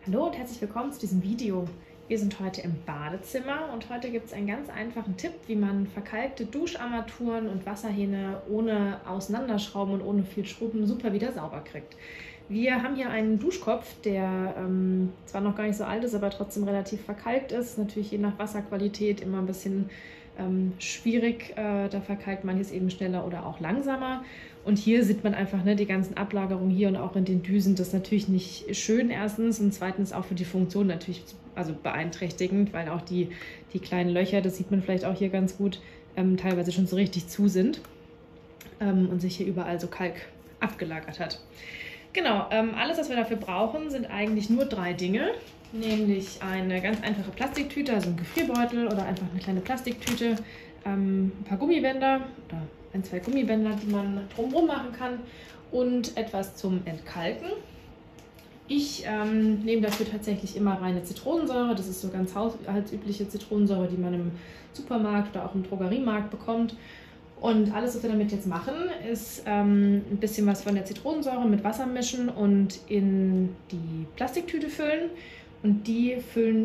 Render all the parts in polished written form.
Hallo und herzlich willkommen zu diesem Video. Wir sind heute im Badezimmer und heute gibt es einen ganz einfachen Tipp, wie man verkalkte Duscharmaturen und Wasserhähne ohne Auseinanderschrauben und ohne viel Schrubben super wieder sauber kriegt. Wir haben hier einen Duschkopf, der zwar noch gar nicht so alt ist, aber trotzdem relativ verkalkt ist. Natürlich je nach Wasserqualität immer ein bisschen schwierig. Da verkalkt manches eben schneller oder auch langsamer. Und hier sieht man einfach die ganzen Ablagerungen hier und auch in den Düsen. Das ist natürlich nicht schön erstens und zweitens auch für die Funktion natürlich beeinträchtigend, weil auch die kleinen Löcher, das sieht man vielleicht auch hier ganz gut, teilweise schon so richtig zu sind und sich hier überall so Kalk abgelagert hat. Genau, alles, was wir dafür brauchen, sind eigentlich nur 3 Dinge. Nämlich eine ganz einfache Plastiktüte, also ein Gefrierbeutel oder einfach eine kleine Plastiktüte, ein paar Gummibänder oder 1, 2 Gummibänder, die man drumherum machen kann und etwas zum Entkalken. Ich nehme dafür tatsächlich immer reine Zitronensäure. Das ist so ganz haushaltsübliche Zitronensäure, die man im Supermarkt oder auch im Drogeriemarkt bekommt. Und alles, was wir damit jetzt machen, ist ein bisschen was von der Zitronensäure mit Wasser mischen und in die Plastiktüte füllen. Und die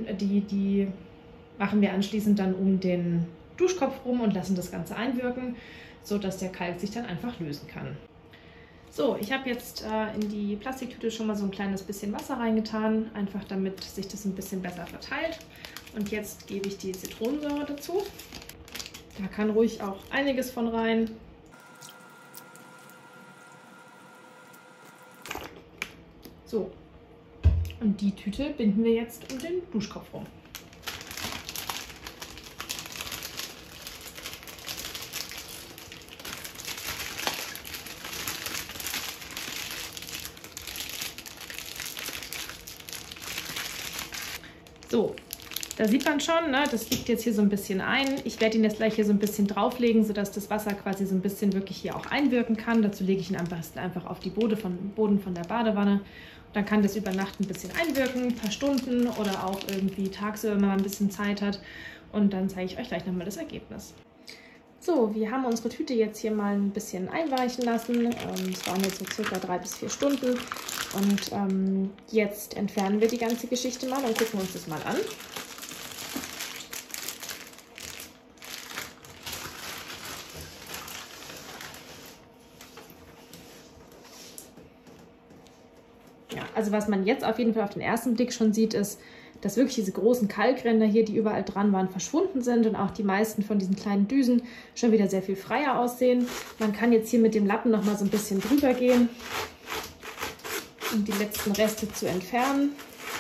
machen wir anschließend dann um den Duschkopf rum und lassen das Ganze einwirken, sodass der Kalk sich dann einfach lösen kann. So, ich habe jetzt in die Plastiktüte schon mal so ein kleines bisschen Wasser reingetan, einfach damit sich das ein bisschen besser verteilt. Und jetzt gebe ich die Zitronensäure dazu. Da kann ruhig auch einiges von rein. So. Und die Tüte binden wir jetzt um den Duschkopf rum. So, da sieht man schon, das liegt jetzt hier so ein bisschen ein. Ich werde ihn jetzt gleich hier so ein bisschen drauflegen, sodass das Wasser quasi so ein bisschen wirklich hier auch einwirken kann. Dazu lege ich ihn am besten einfach auf die Boden von der Badewanne. Dann kann das über Nacht ein bisschen einwirken, ein paar Stunden oder auch irgendwie tagsüber, wenn man ein bisschen Zeit hat. Und dann zeige ich euch gleich nochmal das Ergebnis. So, wir haben unsere Tüte jetzt hier mal ein bisschen einweichen lassen. Es waren jetzt so circa 3 bis 4 Stunden. Und jetzt entfernen wir die ganze Geschichte mal und gucken uns das mal an. Also was man jetzt auf jeden Fall auf den ersten Blick schon sieht, ist, dass wirklich diese großen Kalkränder hier, die überall dran waren, verschwunden sind und auch die meisten von diesen kleinen Düsen schon wieder sehr viel freier aussehen. Man kann jetzt hier mit dem Lappen noch mal so ein bisschen drüber gehen, um die letzten Reste zu entfernen.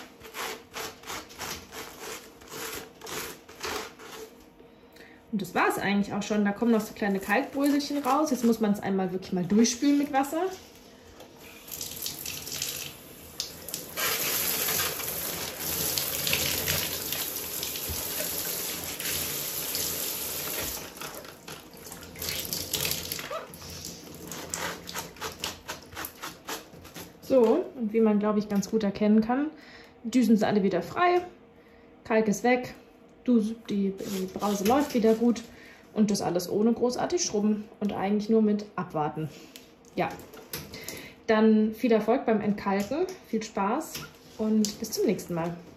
Und das war es eigentlich auch schon. Da kommen noch so kleine Kalkbröselchen raus. Jetzt muss man es einmal wirklich mal durchspülen mit Wasser. So, und wie man, glaube ich, ganz gut erkennen kann, die Düsen sind alle wieder frei, Kalk ist weg, die Brause läuft wieder gut und das alles ohne großartig Schrubben und eigentlich nur mit Abwarten. Ja, dann viel Erfolg beim Entkalken, viel Spaß und bis zum nächsten Mal.